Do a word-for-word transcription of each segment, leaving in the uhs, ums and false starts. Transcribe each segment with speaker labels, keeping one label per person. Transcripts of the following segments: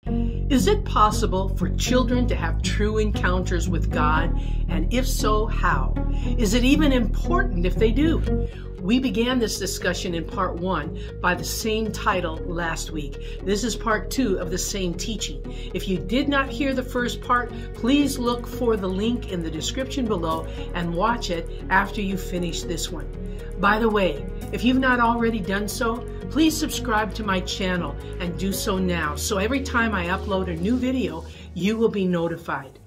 Speaker 1: Is it possible for children to have true encounters with God? And if so, how? Is it even important if they do? We began this discussion in part one by the same title last week. This is part two of the same teaching. If you did not hear the first part, please look for the link in the description below and watch it after you finish this one. By the way, if you've not already done so, please subscribe to my channel and do so now, so every time I upload a new video, you will be notified.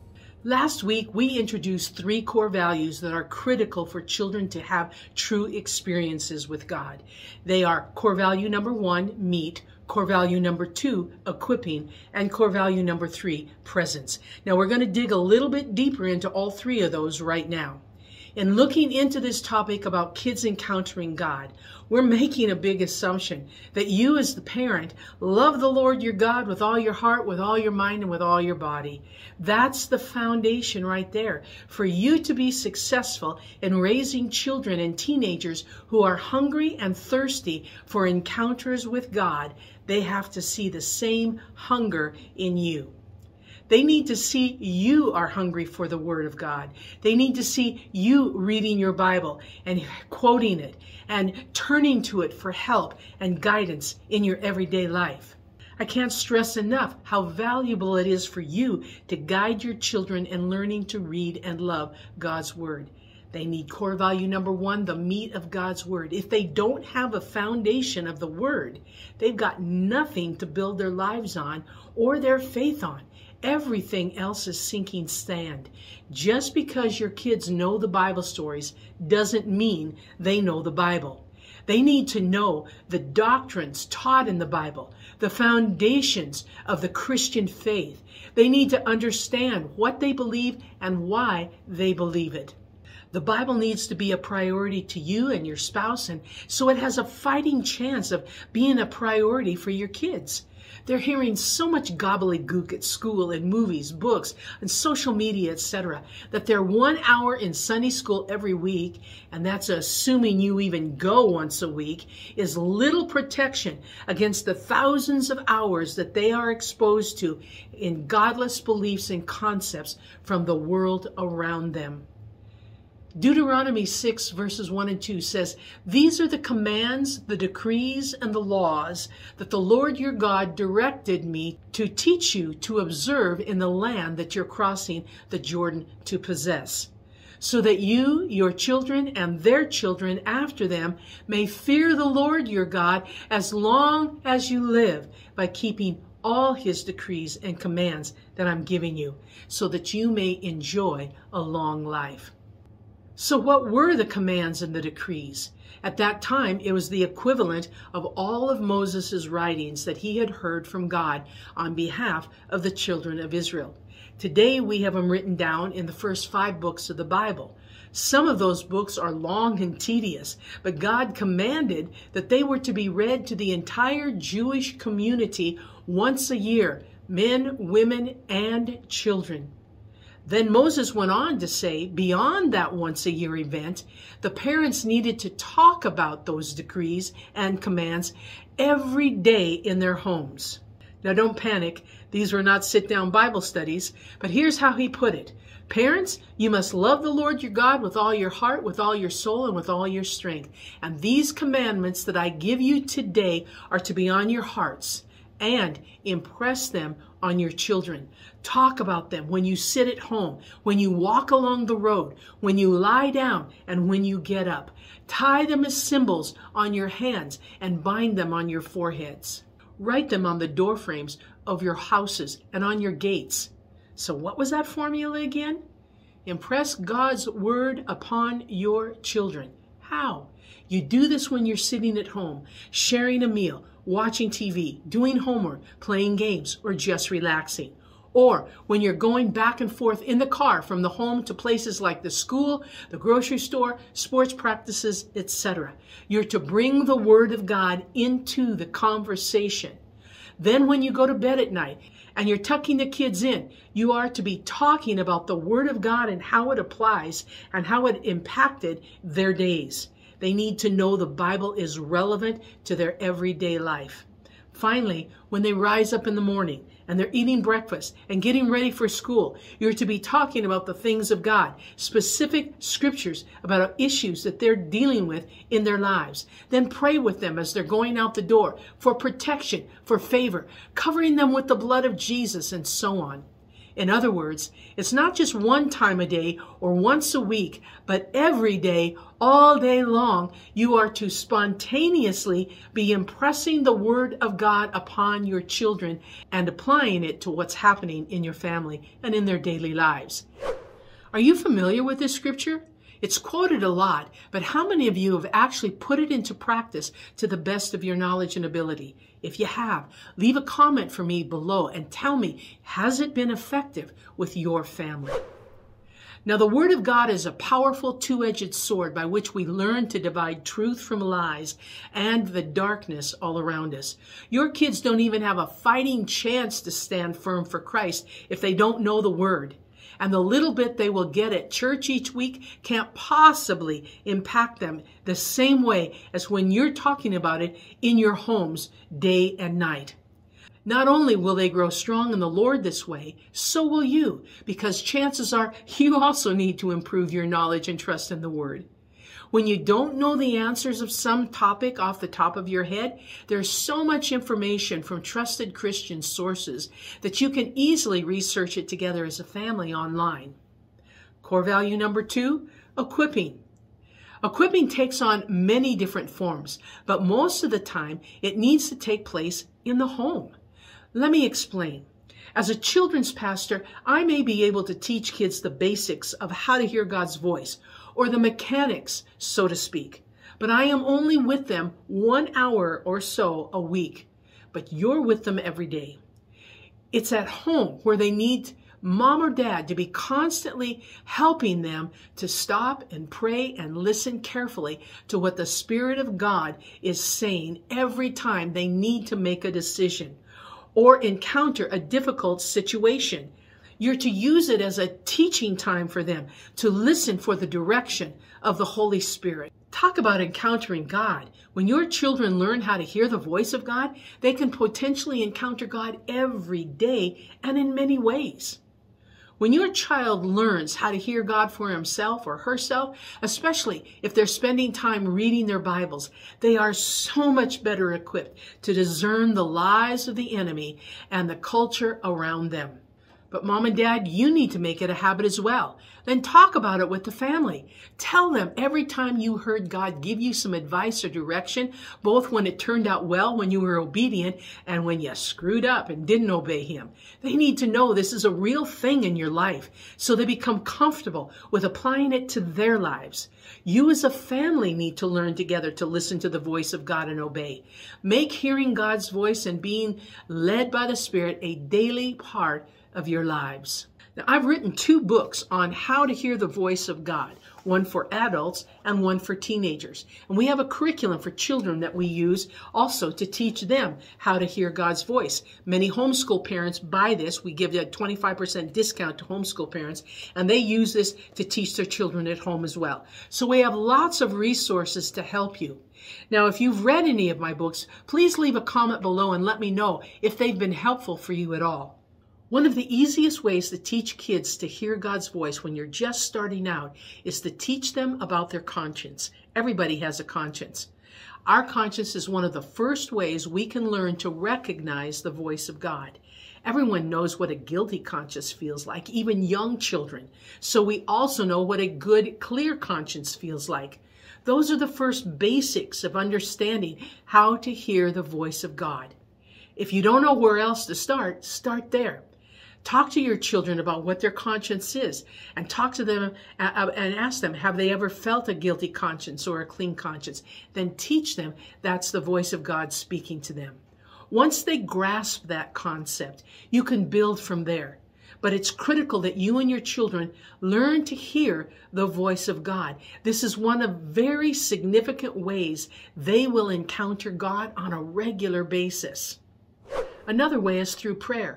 Speaker 1: Last week, we introduced three core values that are critical for children to have true experiences with God. They are core value number one, meet, core value number two, equipping, and core value number three, presence. Now, we're going to dig a little bit deeper into all three of those right now. In looking into this topic about kids encountering God, we're making a big assumption that you as the parent love the Lord your God with all your heart, with all your mind, and with all your body. That's the foundation right there. For you to be successful in raising children and teenagers who are hungry and thirsty for encounters with God, they have to see the same hunger in you. They need to see you are hungry for the Word of God. They need to see you reading your Bible and quoting it and turning to it for help and guidance in your everyday life. I can't stress enough how valuable it is for you to guide your children in learning to read and love God's Word. They need core value number one, the meat of God's Word. If they don't have a foundation of the Word, they've got nothing to build their lives on or their faith on. Everything else is sinking sand. Just because your kids know the Bible stories doesn't mean they know the Bible. They need to know the doctrines taught in the Bible, the foundations of the Christian faith. They need to understand what they believe and why they believe it. The Bible needs to be a priority to you and your spouse, and so it has a fighting chance of being a priority for your kids. They're hearing so much gobbledygook at school, in movies, books, and social media, et cetera, that their one hour in Sunday school every week, and that's assuming you even go once a week, is little protection against the thousands of hours that they are exposed to in godless beliefs and concepts from the world around them. Deuteronomy six verses one and two says, "These are the commands, the decrees, and the laws that the Lord your God directed me to teach you to observe in the land that you're crossing the Jordan to possess, so that you, your children, and their children after them may fear the Lord your God as long as you live, by keeping all his decrees and commands that I'm giving you, so that you may enjoy a long life." So what were the commands and the decrees? At that time, it was the equivalent of all of Moses' writings that he had heard from God on behalf of the children of Israel. Today, we have them written down in the first five books of the Bible. Some of those books are long and tedious, but God commanded that they were to be read to the entire Jewish community once a year, men, women, and children. Then Moses went on to say, beyond that once-a-year event, the parents needed to talk about those decrees and commands every day in their homes. Now don't panic, these were not sit-down Bible studies, but here's how he put it. Parents, you must love the Lord your God with all your heart, with all your soul, and with all your strength. And these commandments that I give you today are to be on your hearts, and impress them on your children. Talk about them when you sit at home, when you walk along the road, when you lie down, and when you get up. Tie them as symbols on your hands and bind them on your foreheads. Write them on the doorframes of your houses and on your gates. So what was that formula again? Impress God's word upon your children. How? You do this when you're sitting at home, sharing a meal, watching T V, doing homework, playing games, or just relaxing. Or when you're going back and forth in the car from the home to places like the school, the grocery store, sports practices, et cetera. You're to bring the Word of God into the conversation. Then when you go to bed at night and you're tucking the kids in, you are to be talking about the Word of God and how it applies and how it impacted their days. They need to know the Bible is relevant to their everyday life. Finally, when they rise up in the morning and they're eating breakfast and getting ready for school, you're to be talking about the things of God, specific scriptures about issues that they're dealing with in their lives. Then pray with them as they're going out the door for protection, for favor, covering them with the blood of Jesus, and so on. In other words, it's not just one time a day or once a week, but every day, all day long, you are to spontaneously be impressing the Word of God upon your children and applying it to what's happening in your family and in their daily lives. Are you familiar with this scripture? It's quoted a lot, but how many of you have actually put it into practice to the best of your knowledge and ability? If you have, leave a comment for me below and tell me, has it been effective with your family? Now, the Word of God is a powerful two-edged sword by which we learn to divide truth from lies and the darkness all around us. Your kids don't even have a fighting chance to stand firm for Christ if they don't know the Word. And the little bit they will get at church each week can't possibly impact them the same way as when you're talking about it in your homes day and night. Not only will they grow strong in the Lord this way, so will you, because chances are you also need to improve your knowledge and trust in the Word. When you don't know the answers of some topic off the top of your head, there's so much information from trusted Christian sources that you can easily research it together as a family online. Core value number two, equipping. Equipping takes on many different forms, but most of the time it needs to take place in the home. Let me explain. As a children's pastor, I may be able to teach kids the basics of how to hear God's voice, or the mechanics, so to speak. But I am only with them one hour or so a week. But you're with them every day. It's at home where they need mom or dad to be constantly helping them to stop and pray and listen carefully to what the Spirit of God is saying every time they need to make a decision or encounter a difficult situation. You're to use it as a teaching time for them to listen for the direction of the Holy Spirit. Talk about encountering God. When your children learn how to hear the voice of God, they can potentially encounter God every day and in many ways. When your child learns how to hear God for himself or herself, especially if they're spending time reading their Bibles, they are so much better equipped to discern the lies of the enemy and the culture around them. But mom and dad, you need to make it a habit as well. Then talk about it with the family. Tell them every time you heard God give you some advice or direction, both when it turned out well, when you were obedient, and when you screwed up and didn't obey Him. They need to know this is a real thing in your life, so they become comfortable with applying it to their lives. You as a family need to learn together to listen to the voice of God and obey. Make hearing God's voice and being led by the Spirit a daily part of your lives. Now, I've written two books on how to hear the voice of God, one for adults and one for teenagers. And we have a curriculum for children that we use also to teach them how to hear God's voice. Many homeschool parents buy this. We give a twenty-five percent discount to homeschool parents, and they use this to teach their children at home as well. So we have lots of resources to help you. Now, if you've read any of my books, please leave a comment below and let me know if they've been helpful for you at all. One of the easiest ways to teach kids to hear God's voice when you're just starting out is to teach them about their conscience. Everybody has a conscience. Our conscience is one of the first ways we can learn to recognize the voice of God. Everyone knows what a guilty conscience feels like, even young children. So we also know what a good, clear conscience feels like. Those are the first basics of understanding how to hear the voice of God. If you don't know where else to start, start there. Talk to your children about what their conscience is, and talk to them and ask them, have they ever felt a guilty conscience or a clean conscience? Then teach them that's the voice of God speaking to them. Once they grasp that concept, you can build from there. But it's critical that you and your children learn to hear the voice of God. This is one of very significant ways they will encounter God on a regular basis. Another way is through prayer.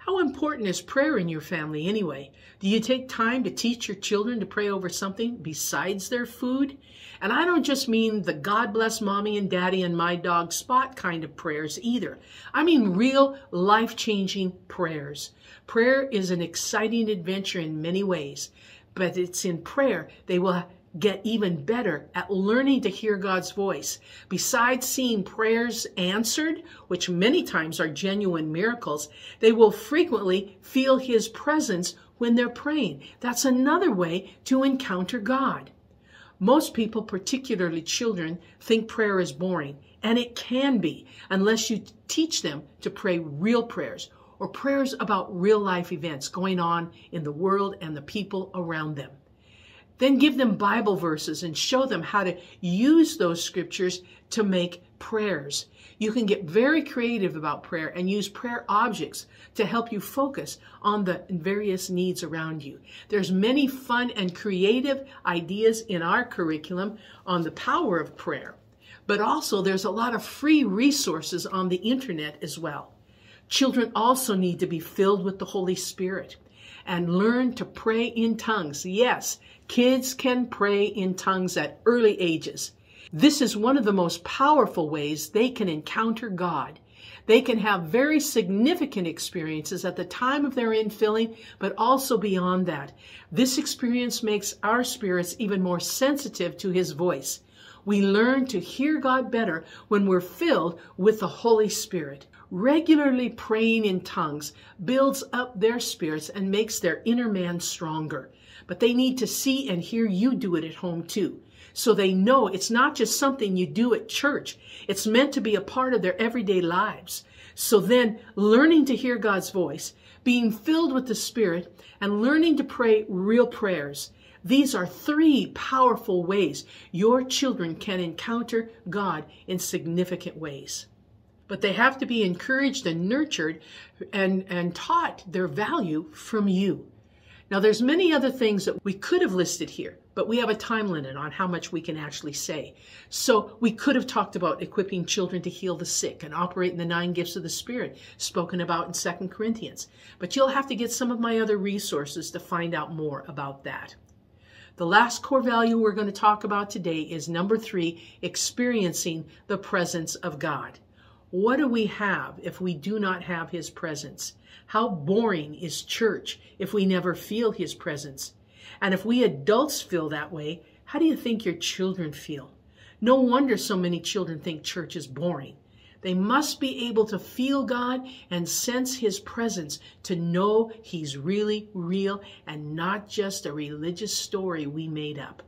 Speaker 1: How important is prayer in your family anyway? Do you take time to teach your children to pray over something besides their food? And I don't just mean the God bless mommy and daddy and my dog Spot kind of prayers either. I mean real life-changing prayers. Prayer is an exciting adventure in many ways, but it's in prayer they will get even better at learning to hear God's voice. Besides seeing prayers answered, which many times are genuine miracles, they will frequently feel His presence when they're praying. That's another way to encounter God. Most people, particularly children, think prayer is boring, and it can be unless you teach them to pray real prayers or prayers about real life events going on in the world and the people around them. Then give them Bible verses and show them how to use those scriptures to make prayers. You can get very creative about prayer and use prayer objects to help you focus on the various needs around you. There's many fun and creative ideas in our curriculum on the power of prayer, but also there's a lot of free resources on the internet as well. Children also need to be filled with the Holy Spirit and learn to pray in tongues. Yes, kids can pray in tongues at early ages. This is one of the most powerful ways they can encounter God. They can have very significant experiences at the time of their infilling, but also beyond that. This experience makes our spirits even more sensitive to His voice. We learn to hear God better when we're filled with the Holy Spirit. Regularly praying in tongues builds up their spirits and makes their inner man stronger. But they need to see and hear you do it at home too, so they know it's not just something you do at church. It's meant to be a part of their everyday lives. So then, learning to hear God's voice, being filled with the Spirit, and learning to pray real prayers. These are three powerful ways your children can encounter God in significant ways. But they have to be encouraged and nurtured and, and taught their value from you. Now, there's many other things that we could have listed here, but we have a time limit on how much we can actually say. So we could have talked about equipping children to heal the sick and operate in the nine gifts of the Spirit spoken about in Second Corinthians. But you'll have to get some of my other resources to find out more about that. The last core value we're going to talk about today is number three, experiencing the presence of God. What do we have if we do not have His presence? How boring is church if we never feel His presence? And if we adults feel that way, how do you think your children feel? No wonder so many children think church is boring. They must be able to feel God and sense His presence to know He's really real and not just a religious story we made up.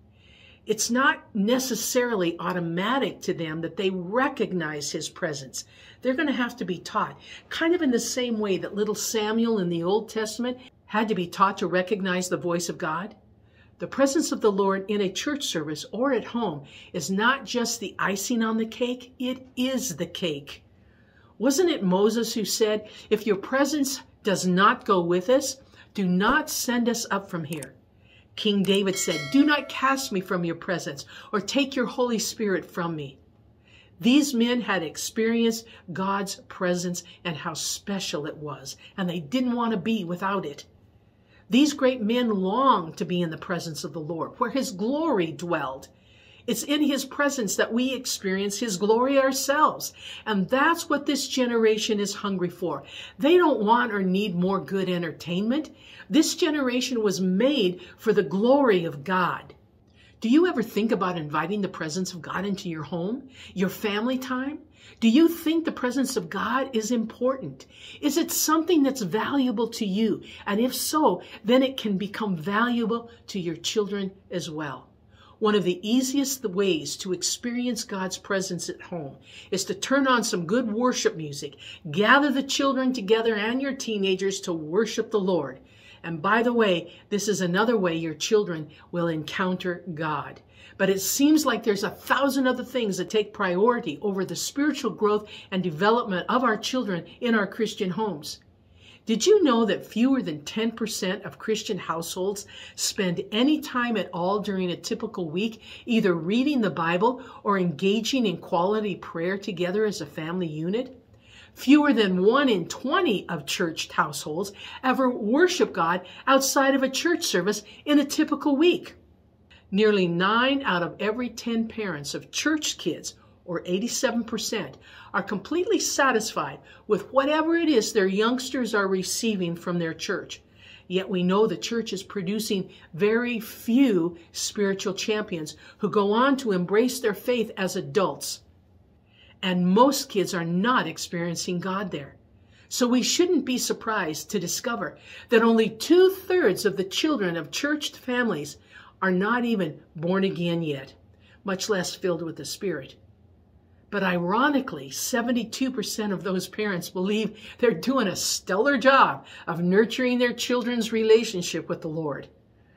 Speaker 1: It's not necessarily automatic to them that they recognize His presence. They're going to have to be taught, kind of in the same way that little Samuel in the Old Testament had to be taught to recognize the voice of God. The presence of the Lord in a church service or at home is not just the icing on the cake, it is the cake. Wasn't it Moses who said, "If your presence does not go with us, do not send us up from here"? King David said, "Do not cast me from your presence or take your Holy Spirit from me." These men had experienced God's presence and how special it was, and they didn't want to be without it. These great men longed to be in the presence of the Lord, where His glory dwelled. It's in His presence that we experience His glory ourselves, and that's what this generation is hungry for. They don't want or need more good entertainment. This generation was made for the glory of God. Do you ever think about inviting the presence of God into your home, your family time? Do you think the presence of God is important? Is it something that's valuable to you? And if so, then it can become valuable to your children as well. One of the easiest ways to experience God's presence at home is to turn on some good worship music, gather the children together and your teenagers to worship the Lord. And by the way, this is another way your children will encounter God. But it seems like there's a thousand other things that take priority over the spiritual growth and development of our children in our Christian homes. Did you know that fewer than ten percent of Christian households spend any time at all during a typical week either reading the Bible or engaging in quality prayer together as a family unit? Fewer than one in twenty of church households ever worship God outside of a church service in a typical week. Nearly nine out of every ten parents of church kids, or eighty-seven percent, are completely satisfied with whatever it is their youngsters are receiving from their church. Yet we know the church is producing very few spiritual champions who go on to embrace their faith as adults. And most kids are not experiencing God there. So we shouldn't be surprised to discover that only two-thirds of the children of church families are not even born again yet, much less filled with the Spirit. But ironically, seventy-two percent of those parents believe they're doing a stellar job of nurturing their children's relationship with the Lord.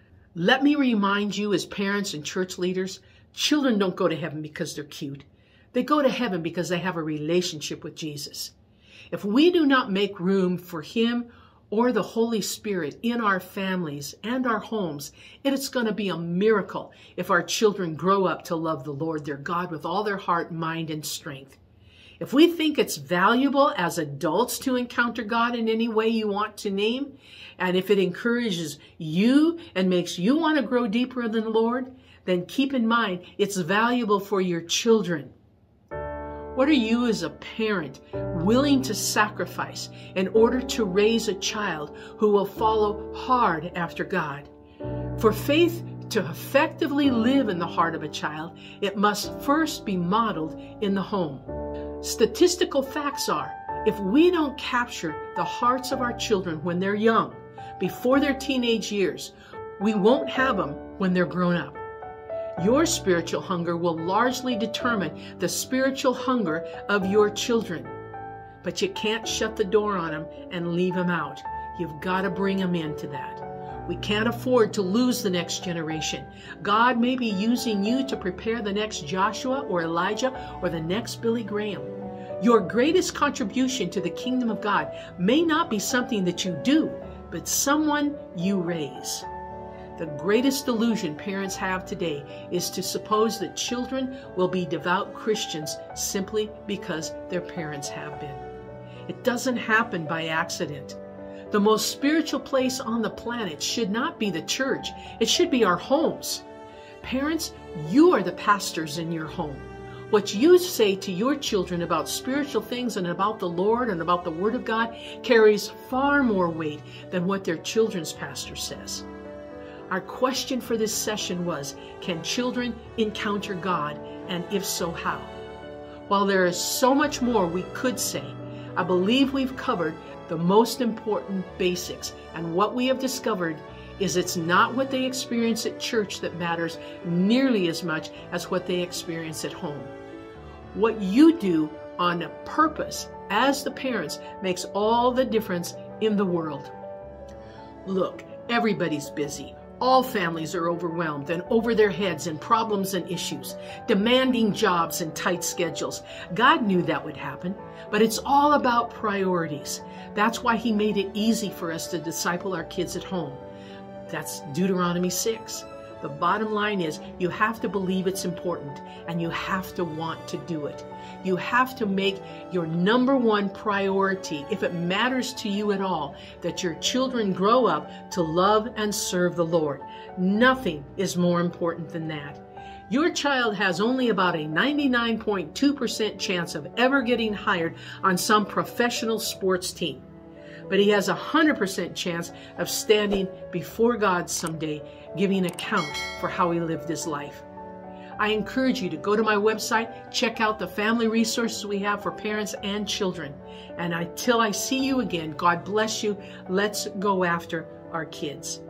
Speaker 1: Let me remind you, as parents and church leaders, children don't go to heaven because they're cute. They go to heaven because they have a relationship with Jesus. If we do not make room for Him or the Holy Spirit in our families and our homes, it is going to be a miracle if our children grow up to love the Lord their God with all their heart, mind, and strength. If we think it's valuable as adults to encounter God in any way you want to name, and if it encourages you and makes you want to grow deeper in the Lord, then keep in mind it's valuable for your children. What are you as a parent willing to sacrifice in order to raise a child who will follow hard after God? For faith to effectively live in the heart of a child, it must first be modeled in the home. Statistical facts are, if we don't capture the hearts of our children when they're young, before their teenage years, we won't have them when they're grown up. Your spiritual hunger will largely determine the spiritual hunger of your children. But you can't shut the door on them and leave them out. You've got to bring them into that. We can't afford to lose the next generation. God may be using you to prepare the next Joshua or Elijah or the next Billy Graham. Your greatest contribution to the kingdom of God may not be something that you do, but someone you raise. The greatest delusion parents have today is to suppose that children will be devout Christians simply because their parents have been. It doesn't happen by accident. The most spiritual place on the planet should not be the church. It should be our homes. Parents, you are the pastors in your home. What you say to your children about spiritual things and about the Lord and about the Word of God carries far more weight than what their children's pastor says. Our question for this session was, can children encounter God, and if so, how? While there is so much more we could say, I believe we've covered the most important basics, and what we have discovered is it's not what they experience at church that matters nearly as much as what they experience at home. What you do on purpose as the parents makes all the difference in the world. Look, everybody's busy. All families are overwhelmed and over their heads in problems and issues, demanding jobs and tight schedules. God knew that would happen, but it's all about priorities. That's why He made it easy for us to disciple our kids at home. That's Deuteronomy six. The bottom line is you have to believe it's important, and you have to want to do it. You have to make your number one priority, if it matters to you at all, that your children grow up to love and serve the Lord. Nothing is more important than that. Your child has only about a ninety-nine point two percent chance of ever getting hired on some professional sports team. But he has a one hundred percent chance of standing before God someday, giving account for how he lived his life. I encourage you to go to my website, check out the family resources we have for parents and children. And until I see you again, God bless you. Let's go after our kids.